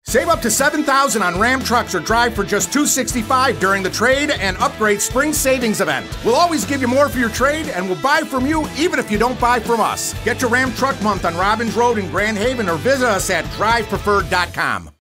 Save up to $7,000 on Ram trucks or drive for just $265 during the trade and upgrade spring savings event. We'll always give you more for your trade, and we'll buy from you even if you don't buy from us. Get your Ram Truck Month on Robbins Road in Grand Haven or visit us at drivepreferred.com.